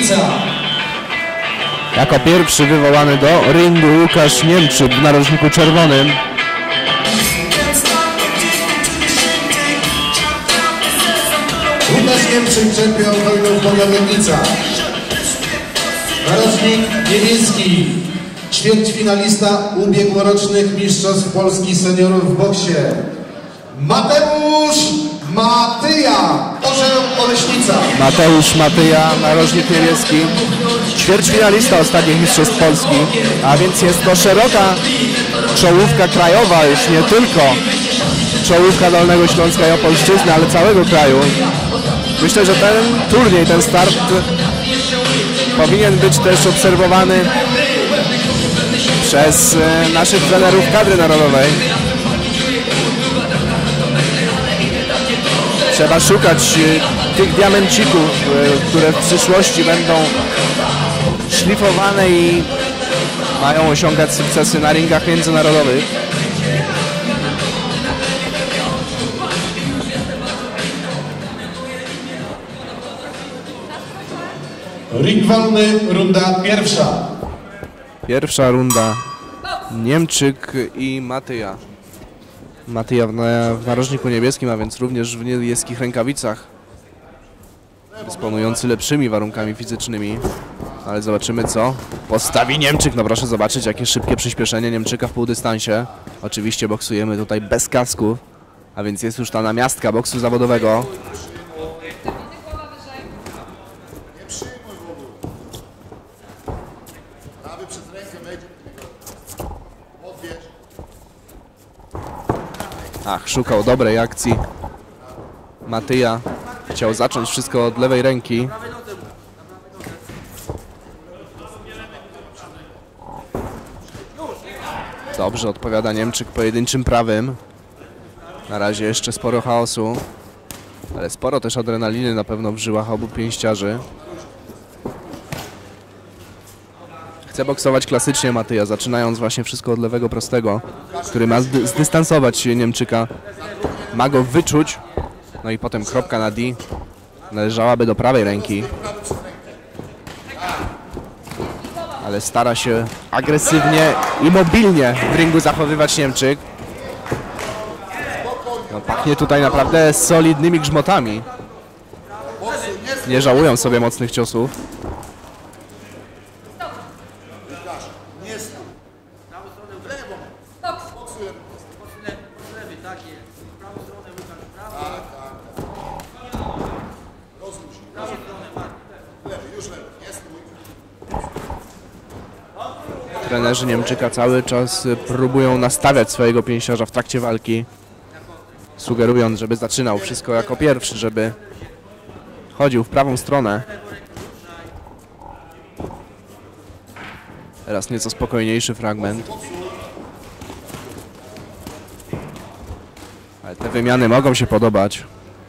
Rękawica. Jako pierwszy wywołany do ringu Łukasz Niemczyk w narożniku czerwonym. Łukasz Niemczyk, czempion wojnów Bogowodnica. Narożnik niebieski, ćwierćfinalista ubiegłorocznych mistrzostw Polski seniorów w boksie. Mateusz Matyja, Orzeł Oleśnica. Mateusz Matyja, narożnik niebieski, ćwierćfinalista ostatnich mistrzostw Polski, a więc jest to szeroka czołówka krajowa, już nie tylko czołówka Dolnego Śląska i Opolszczyzny, ale całego kraju. Myślę, że ten turniej, ten start powinien być też obserwowany przez naszych trenerów kadry narodowej. Trzeba szukać tych diamencików, które w przyszłości będą szlifowane i mają osiągać sukcesy na ringach międzynarodowych. Ring wolny, runda pierwsza. Pierwsza runda. Niemczyk i Matyja. Matyja w narożniku niebieskim, a więc również w niebieskich rękawicach. Dysponujący lepszymi warunkami fizycznymi. Ale zobaczymy, co postawi Niemczyk. No proszę zobaczyć, jakie szybkie przyspieszenie Niemczyka w półdystansie. Oczywiście boksujemy tutaj bez kasków, a więc jest już ta namiastka boksu zawodowego. Ach, szukał dobrej akcji. Matyja chciał zacząć wszystko od lewej ręki. Dobrze odpowiada Niemczyk pojedynczym prawym. Na razie jeszcze sporo chaosu, ale sporo też adrenaliny na pewno w żyłach obu pięściarzy. Chce boksować klasycznie Matyja, zaczynając właśnie wszystko od lewego prostego, który ma zdystansować Niemczyka. Ma go wyczuć, no i potem kropka na D należałaby do prawej ręki. Ale stara się agresywnie i mobilnie w ringu zachowywać Niemczyk. No, pachnie tutaj naprawdę solidnymi grzmotami. Nie żałują sobie mocnych ciosów. Trenerzy Niemczyka cały czas próbują nastawiać swojego pięściarza w trakcie walki, sugerując, żeby zaczynał wszystko jako pierwszy, żeby chodził w prawą stronę. Teraz nieco spokojniejszy fragment. Ale te wymiany mogą się podobać.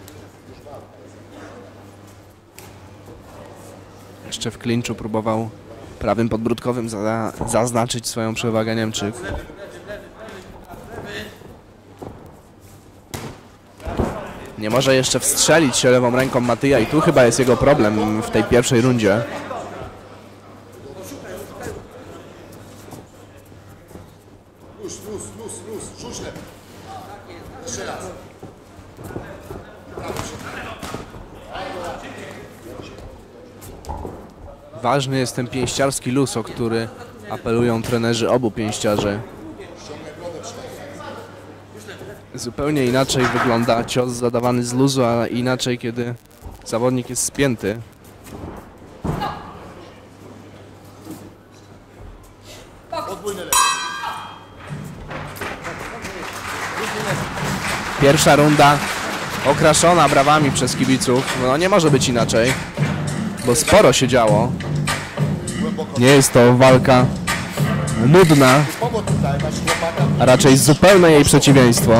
Jeszcze w klinczu próbował prawym podbródkowym zaznaczyć swoją przewagę Niemczyk. Nie może jeszcze wstrzelić się lewą ręką Matyja i tu chyba jest jego problem w tej pierwszej rundzie. Ważny jest ten pięściarski luz, o który apelują trenerzy obu pięściarzy. Zupełnie inaczej wygląda cios zadawany z luzu, a inaczej kiedy zawodnik jest spięty. Pierwsza runda okraszona brawami przez kibiców. No nie może być inaczej, bo sporo się działo. Nie jest to walka nudna, a raczej zupełne jej przeciwieństwo.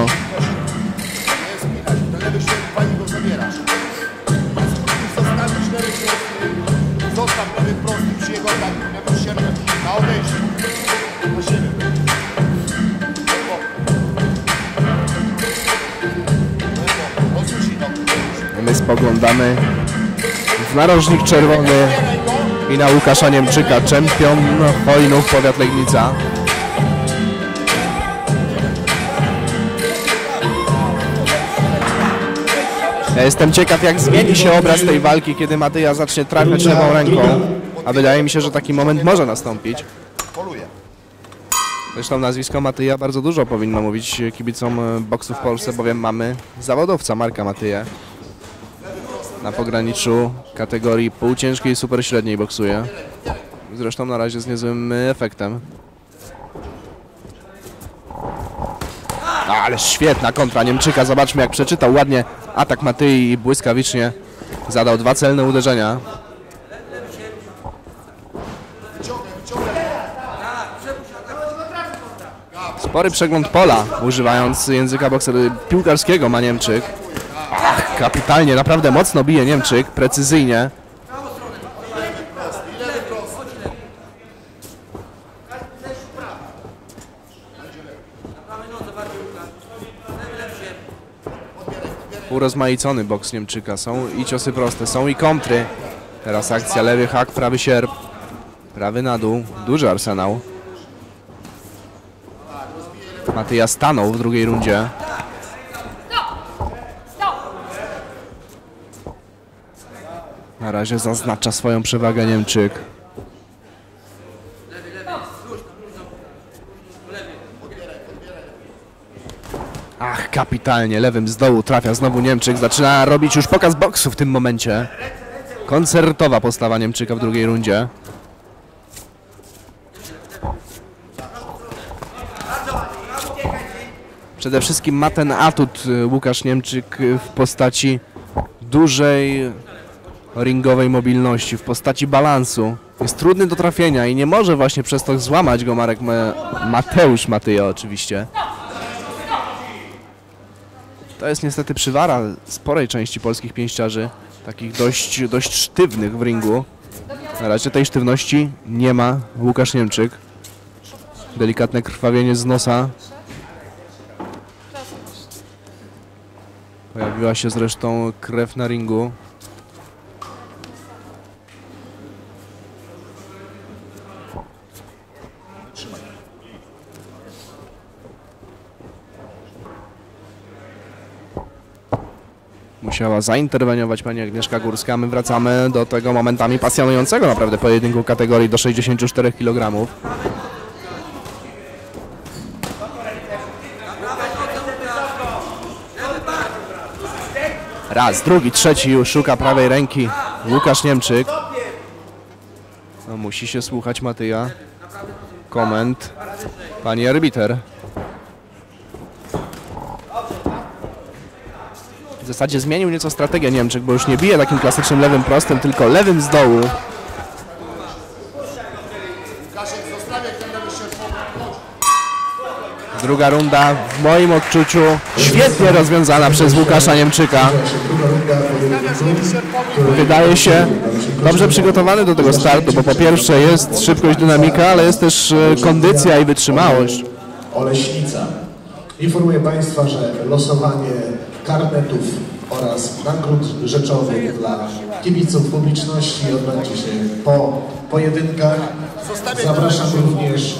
My spoglądamy w narożnik czerwony i na Łukasza Niemczyka, czempion Chojnów, powiat Legnica. Ja jestem ciekaw, jak zmieni się obraz tej walki, kiedy Matyja zacznie trafiać lewą ręką, a wydaje mi się, że taki moment może nastąpić. Zresztą nazwisko Matyja bardzo dużo powinno mówić kibicom boksu w Polsce, bowiem mamy zawodowca Marka Matyję. Na pograniczu kategorii półciężkiej i super średniej boksuje. Zresztą na razie z niezłym efektem. Ale świetna kontra Niemczyka. Zobaczmy, jak przeczytał ładnie atak Matyi i błyskawicznie zadał 2 celne uderzenia. Spory przegląd pola, używając języka piłkarskiego ma Niemczyk. Ach, kapitalnie, naprawdę mocno bije Niemczyk, precyzyjnie. Urozmaicony boks Niemczyka. Są i ciosy proste, są i kontry. Teraz akcja, lewy hak, prawy sierp, prawy na dół, duży arsenał. Matyja stanął w drugiej rundzie. Na razie zaznacza swoją przewagę Niemczyk. Ach, kapitalnie, lewym z dołu trafia znowu Niemczyk. Zaczyna robić już pokaz boksu w tym momencie. Koncertowa postawa Niemczyka w drugiej rundzie. Przede wszystkim ma ten atut Łukasz Niemczyk w postaci dużej ringowej mobilności, w postaci balansu. Jest trudny do trafienia i nie może właśnie przez to złamać go Mateusz Matyja oczywiście. To jest niestety przywara sporej części polskich pięściarzy, takich dość sztywnych w ringu. Na razie tej sztywności nie ma Łukasz Niemczyk. Delikatne krwawienie z nosa. Pojawiła się zresztą krew na ringu. Musiała zainterweniować pani Agnieszka Górska. My wracamy do tego momentami pasjonującego naprawdę pojedynku kategorii do 64 kg. Raz, drugi, trzeci już szuka prawej ręki Łukasz Niemczyk. No, musi się słuchać Matyja. Komend pani arbiter. W zasadzie zmienił nieco strategię Niemczyk, bo już nie bije takim klasycznym lewym prostym, tylko lewym z dołu. Druga runda w moim odczuciu świetnie rozwiązana przez Łukasza Niemczyka. Wydaje się dobrze przygotowany do tego startu, bo po pierwsze jest szybkość, dynamika, ale jest też kondycja i wytrzymałość. Oleśnica. Informuję Państwa, że losowanie karnetów oraz nagród rzeczowych dla kibiców publiczności odbędzie się po pojedynkach. Zapraszam również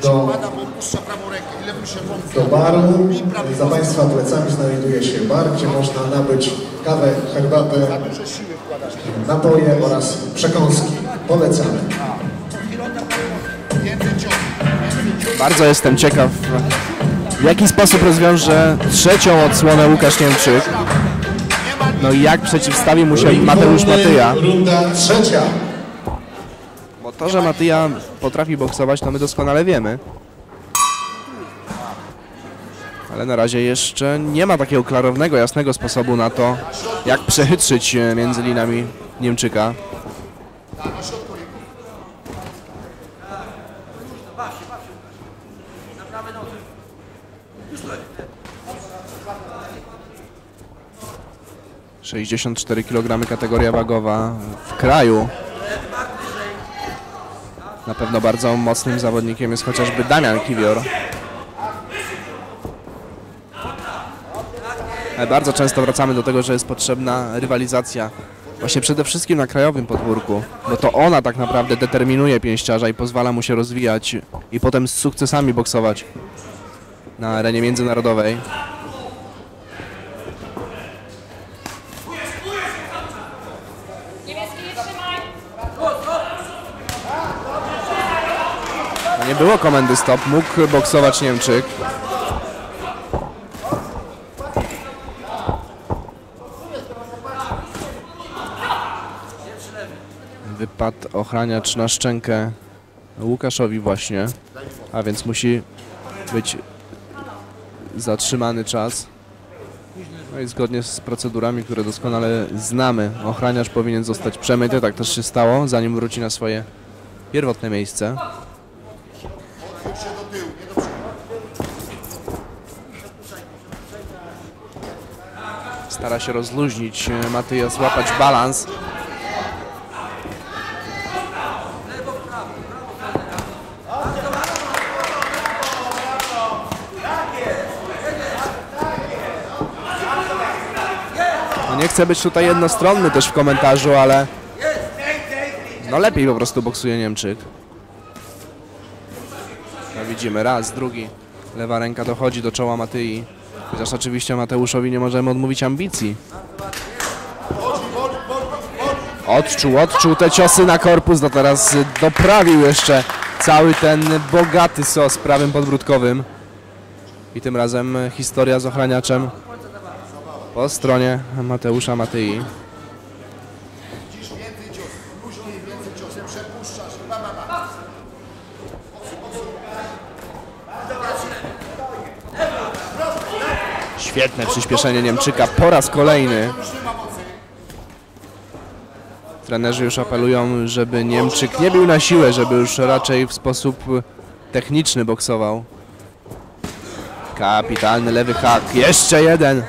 do baru. Za Państwa plecami znajduje się bar, gdzie można nabyć kawę, herbatę, napoje oraz przekąski. Polecamy. Bardzo jestem ciekaw, w jaki sposób rozwiąże trzecią odsłonę Łukasz Niemczyk. No i jak przeciwstawi mu się Mateusz Matyja. Runda trzecia. Bo to, że Matyja potrafi boksować, to my doskonale wiemy. Ale na razie jeszcze nie ma takiego klarownego, jasnego sposobu na to, jak przechytrzyć między linami Niemczyka. – 64 kg kategoria wagowa w kraju. Na pewno bardzo mocnym zawodnikiem jest chociażby Damian Kiwior. Ale bardzo często wracamy do tego, że jest potrzebna rywalizacja Właśnie przede wszystkim na krajowym podwórku, bo to ona tak naprawdę determinuje pięściarza i pozwala mu się rozwijać i potem z sukcesami boksować na arenie międzynarodowej. Nie było komendy stop, mógł boksować Niemczyk. Wypadł ochraniacz na szczękę Łukaszowi właśnie, a więc musi być zatrzymany czas. No i zgodnie z procedurami, które doskonale znamy, ochraniacz powinien zostać przemyty, tak też się stało, zanim wróci na swoje pierwotne miejsce. Stara się rozluźnić Matyja, złapać balans. No nie chcę być tutaj jednostronny też w komentarzu, ale no lepiej po prostu boksuje Niemczyk. No widzimy, raz, drugi. Lewa ręka dochodzi do czoła Matyi. Chociaż oczywiście Mateuszowi nie możemy odmówić ambicji. Odczuł te ciosy na korpus, no teraz doprawił jeszcze cały ten bogaty sos prawym podbródkowym. I tym razem historia z ochraniaczem po stronie Mateusza Matyi. Świetne przyspieszenie Niemczyka po raz kolejny. Trenerzy już apelują, żeby Niemczyk nie bił na siłę, żeby już raczej w sposób techniczny boksował. Kapitalny lewy hak. Jeszcze jeden.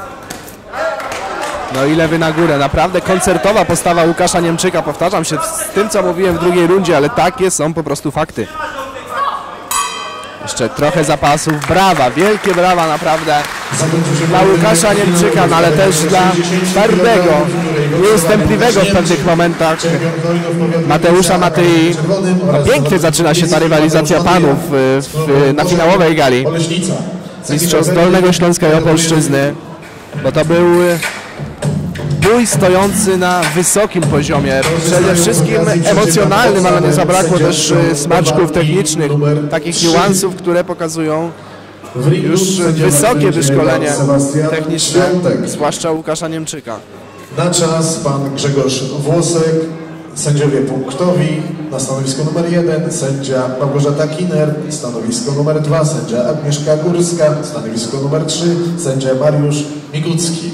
No i lewy na górę. Naprawdę koncertowa postawa Łukasza Niemczyka. Powtarzam się z tym, co mówiłem w drugiej rundzie, ale takie są po prostu fakty. Jeszcze trochę zapasów. Brawa, wielkie brawa naprawdę dla Łukasza Niemczyka, no ale też dla twardego, nieustępliwego w pewnych momentach Mateusza Matyi. No, pięknie zaczyna się ta rywalizacja panów na finałowej gali mistrzostw Dolnego Śląska i Opolszczyzny, bo to był bój stojący na wysokim poziomie, przede wszystkim emocjonalnym, ale nie zabrakło też smaczków technicznych, takich niuansów, które pokazują już wysokie wyszkolenie techniczne, zwłaszcza Łukasza Niemczyka. Na czas pan Grzegorz Włosek, sędziowie punktowi, na stanowisku numer 1 sędzia Małgorzata Kiner, stanowisko numer 2 sędzia Agnieszka Górska, stanowisko numer 3 sędzia Mariusz Migucki.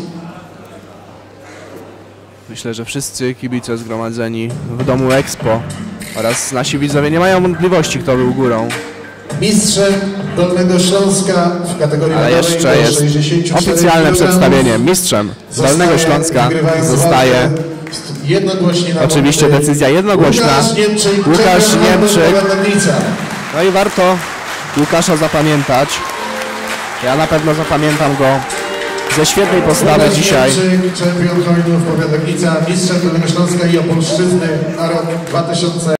Myślę, że wszyscy kibice zgromadzeni w domu Expo oraz nasi widzowie nie mają wątpliwości, kto był górą. Mistrzem Dolnego Śląska w kategorii ale jeszcze jest oficjalne przedstawienie. Mistrzem Dolnego Śląska zostaje oczywiście decyzja jednogłośna. Łukasz Niemczyk. No i warto Łukasza zapamiętać. Ja na pewno zapamiętam go ze świetnej postawy dzisiaj. Czempion hojnów powiat Legnica, mistrzem Dolnego Śląska i Opolszczyzny na rok 2000.